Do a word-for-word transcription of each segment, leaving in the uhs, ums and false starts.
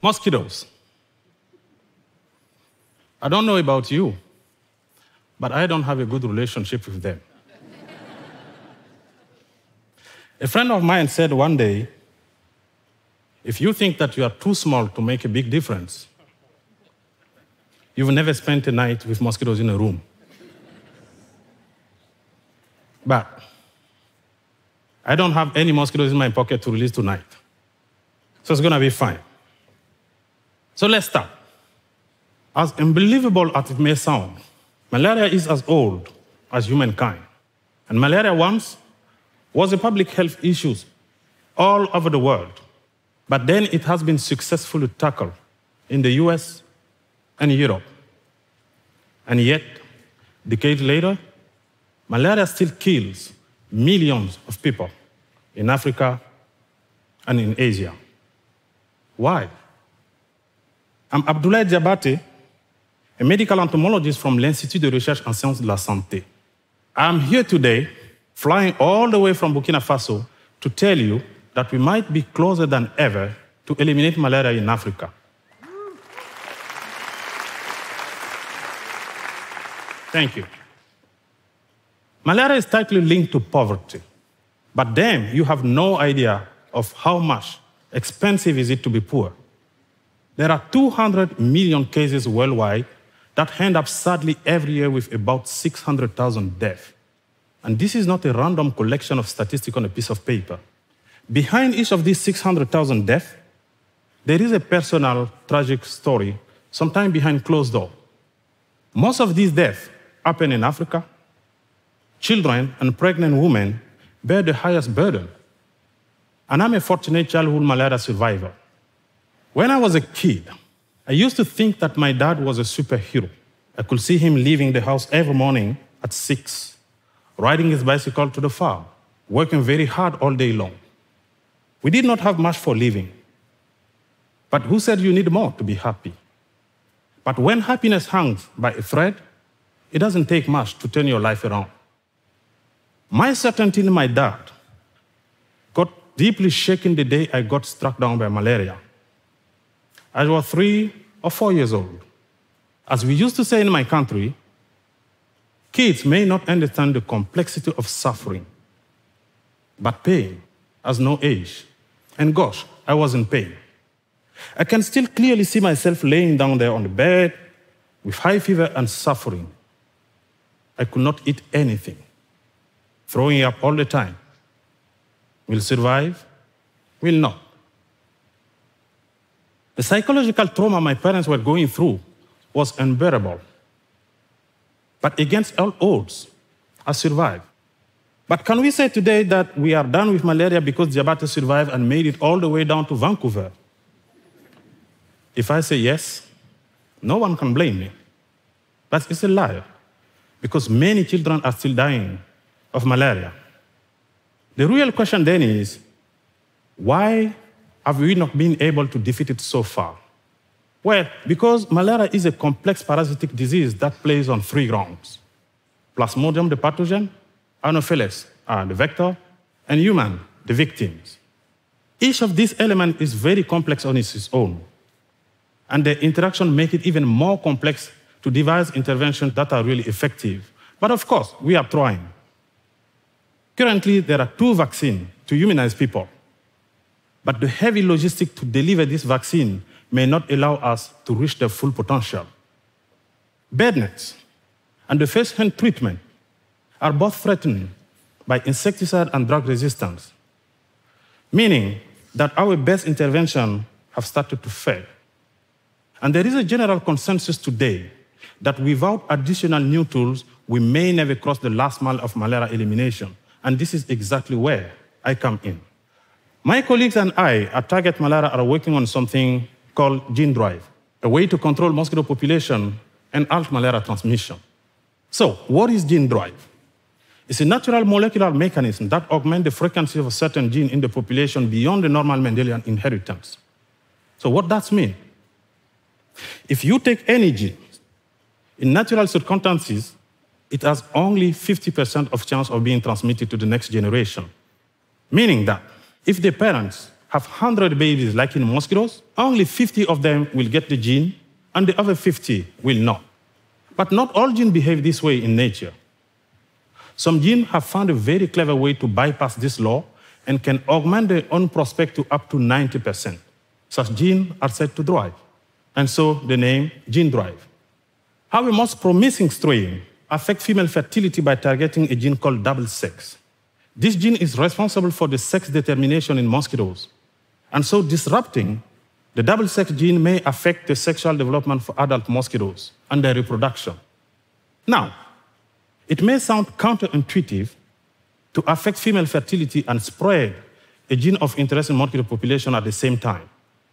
Mosquitoes. I don't know about you, but I don't have a good relationship with them. A friend of mine said one day, if you think that you are too small to make a big difference, you've never spent a night with mosquitoes in a room. But I don't have any mosquitoes in my pocket to release tonight. So it's going to be fine. So let's start. As unbelievable as it may sound, malaria is as old as humankind. And malaria once was a public health issue all over the world. But then it has been successfully tackled in the U S and Europe. And yet, decades later, malaria still kills millions of people in Africa and in Asia. Why? I'm Abdoulaye Diabaté, a medical entomologist from l'Institut de Recherche en Sciences de la Santé. I'm here today, flying all the way from Burkina Faso, to tell you that we might be closer than ever to eliminate malaria in Africa. Thank you. Malaria is tightly linked to poverty, but then you have no idea of how much expensive is it to be poor. There are two hundred million cases worldwide that end up sadly every year with about six hundred thousand deaths. And this is not a random collection of statistics on a piece of paper. Behind each of these six hundred thousand deaths, there is a personal, tragic story, sometimes behind closed doors. Most of these deaths happen in Africa. Children and pregnant women bear the highest burden. And I'm a fortunate childhood malaria survivor. When I was a kid, I used to think that my dad was a superhero. I could see him leaving the house every morning at six, riding his bicycle to the farm, working very hard all day long. We did not have much for living. But who said you need more to be happy? But when happiness hangs by a thread, it doesn't take much to turn your life around. My certainty in my dad got deeply shaken the day I got struck down by malaria. I was three or four years old. As we used to say in my country, kids may not understand the complexity of suffering, but pain has no age. And gosh, I was in pain. I can still clearly see myself laying down there on the bed with high fever and suffering. I could not eat anything, throwing up all the time. Will survive? Will not. The psychological trauma my parents were going through was unbearable. But against all odds, I survived. But can we say today that we are done with malaria because Diabaté survived and made it all the way down to Vancouver? If I say yes, no one can blame me. But it's a lie, because many children are still dying of malaria. The real question then is, why have we not been able to defeat it so far? Well, because malaria is a complex parasitic disease that plays on three grounds: Plasmodium, the pathogen, Anopheles, uh, the vector, and human, the victims. Each of these elements is very complex on its own, and the interaction makes it even more complex to devise interventions that are really effective. But of course, we are trying. Currently, there are two vaccines to immunize people. But the heavy logistics to deliver this vaccine may not allow us to reach their full potential. Bed nets and the first-hand treatment are both threatened by insecticide and drug resistance, meaning that our best interventions have started to fail. And there is a general consensus today that without additional new tools, we may never cross the last mile of malaria elimination. And this is exactly where I come in. My colleagues and I at Target Malaria are working on something called gene drive, a way to control mosquito population and halt malaria transmission. So, what is gene drive? It's a natural molecular mechanism that augments the frequency of a certain gene in the population beyond the normal Mendelian inheritance. So what does that mean? If you take any gene, in natural circumstances, it has only fifty percent of chance of being transmitted to the next generation. Meaning that if the parents have one hundred babies, like in mosquitoes, only fifty of them will get the gene, and the other fifty will not. But not all genes behave this way in nature. Some genes have found a very clever way to bypass this law and can augment their own prospect to up to ninety percent. Such genes are said to drive, and so the name gene drive. How a most promising strain affects female fertility by targeting a gene called double sex. This gene is responsible for the sex determination in mosquitoes, and so disrupting the double sex gene may affect the sexual development for adult mosquitoes and their reproduction. Now, it may sound counterintuitive to affect female fertility and spread a gene of interest in mosquito population at the same time.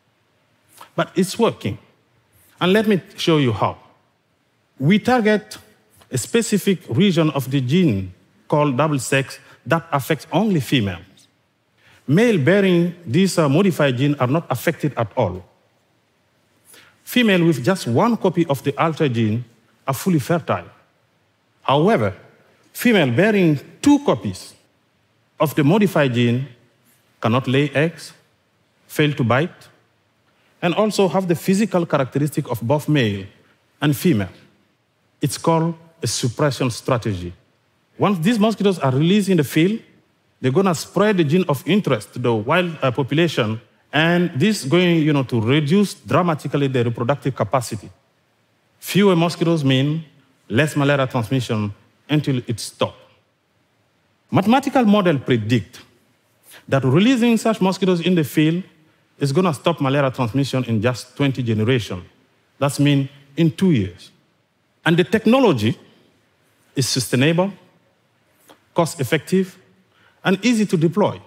But it's working. And let me show you how. We target a specific region of the gene called double sex that affects only females. Male bearing this uh, modified gene are not affected at all. Female with just one copy of the altered gene are fully fertile. However, female bearing two copies of the modified gene cannot lay eggs, fail to bite, and also have the physical characteristic of both male and female. It's called a suppression strategy. Once these mosquitoes are released in the field, they're going to spread the gene of interest to the wild uh, population, and this is going you know, to reduce dramatically their reproductive capacity. Fewer mosquitoes mean less malaria transmission until it stops. Mathematical models predict that releasing such mosquitoes in the field is going to stop malaria transmission in just twenty generations. That means in two years. And the technology is sustainable, cost-effective, and easy to deploy,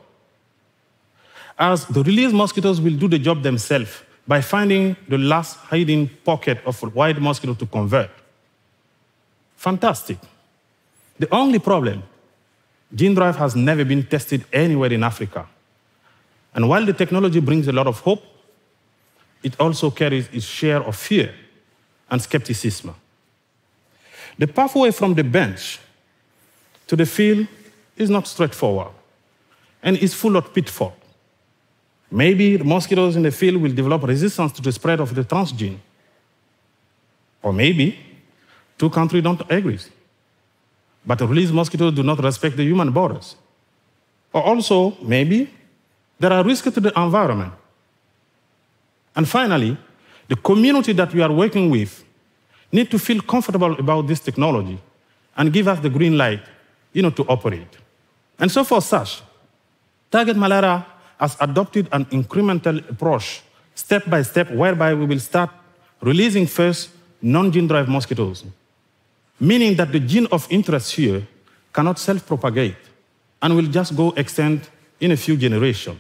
as the released mosquitoes will do the job themselves by finding the last hiding pocket of a wild mosquito to convert. Fantastic. The only problem, gene drive has never been tested anywhere in Africa. And while the technology brings a lot of hope, it also carries its share of fear and skepticism. The pathway from the bench to the field is not straightforward and is full of pitfalls. Maybe the mosquitoes in the field will develop resistance to the spread of the transgene. Or maybe two countries don't agree, but the released mosquitoes do not respect the human borders. Or also, maybe there are risks to the environment. And finally, the community that we are working with need to feel comfortable about this technology and give us the green light you know, to operate. And so for such, Target Malaria has adopted an incremental approach, step by step, whereby we will start releasing first non-gene drive mosquitoes, meaning that the gene of interest here cannot self-propagate and will just go extinct in a few generations.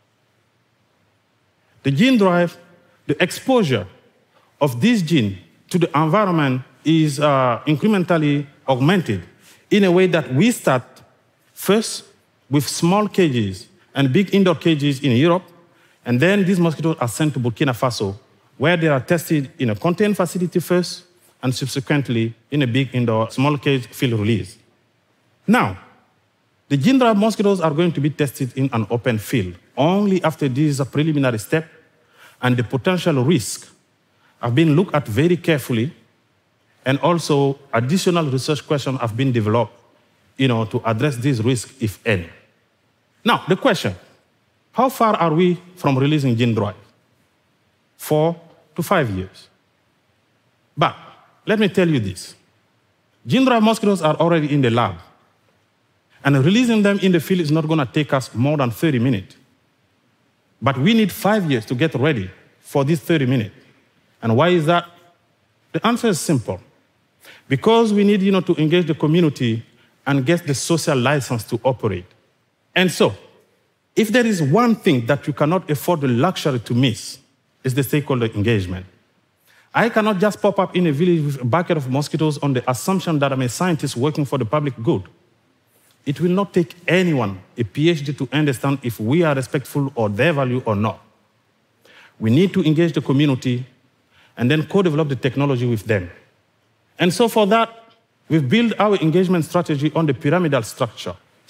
The gene drive, the exposure of this gene to the environment is uh, incrementally augmented in a way that we start first with small cages and big indoor cages in Europe, and then these mosquitoes are sent to Burkina Faso, where they are tested in a contained facility first, and subsequently in a big indoor small cage field release. Now, the gene drive mosquitoes are going to be tested in an open field only after this preliminary step, and the potential risk have been looked at very carefully, and also additional research questions have been developed you know, to address these risks, if any. Now, the question, how far are we from releasing gene drive? Four to five years. But let me tell you this. Gene drive mosquitoes are already in the lab, and releasing them in the field is not going to take us more than thirty minutes. But we need five years to get ready for these thirty minutes. And why is that? The answer is simple. Because we need you know, to engage the community and get the social license to operate. And so, if there is one thing that you cannot afford the luxury to miss, it's the stakeholder engagement. I cannot just pop up in a village with a bucket of mosquitoes on the assumption that I'm a scientist working for the public good. It will not take anyone a PhD to understand if we are respectful of their value or not. We need to engage the community and then co-develop the technology with them. And so for that, we've built our engagement strategy on the pyramidal structure.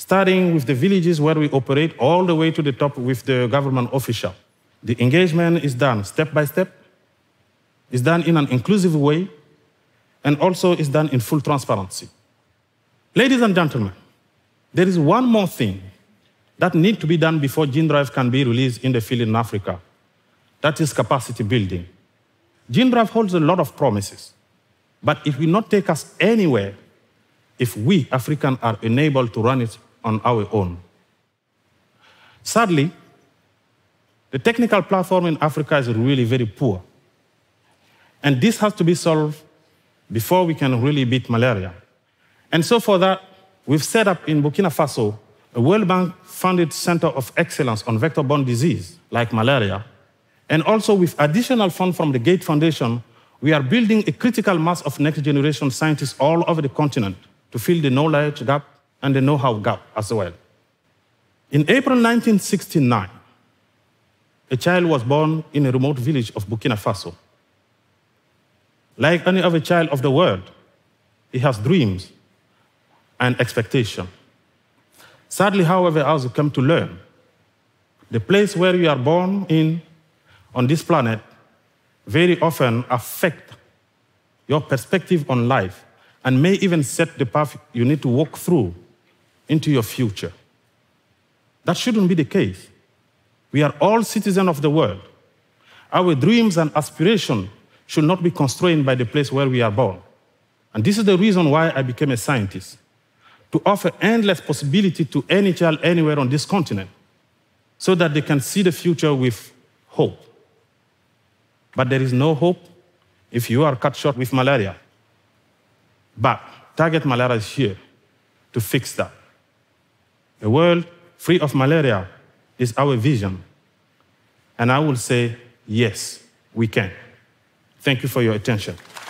starting with the villages where we operate all the way to the top with the government official. The engagement is done step by step, is done in an inclusive way, and also is done in full transparency. Ladies and gentlemen, there is one more thing that needs to be done before gene drive can be released in the field in Africa. That is capacity building. Gene drive holds a lot of promises, but it will not take us anywhere if we, Africans, are unable to run it on our own. Sadly, the technical platform in Africa is really very poor. And this has to be solved before we can really beat malaria. And so for that, we've set up in Burkina Faso a World Bank-funded Center of Excellence on vector-borne disease, like malaria. And also with additional funds from the Gates Foundation, we are building a critical mass of next-generation scientists all over the continent to fill the knowledge gap and the know-how gap as well. In April nineteen sixty-nine, a child was born in a remote village of Burkina Faso. Like any other child of the world, he has dreams and expectation. Sadly, however, as we come to learn, the place where you are born in on this planet very often affect your perspective on life and may even set the path you need to walk through into your future. That shouldn't be the case. We are all citizens of the world. Our dreams and aspirations should not be constrained by the place where we are born. And this is the reason why I became a scientist, to offer endless possibility to any child anywhere on this continent so that they can see the future with hope. But there is no hope if you are cut short with malaria. But Target Malaria is here to fix that. A world free of malaria is our vision. And I will say, yes, we can. Thank you for your attention.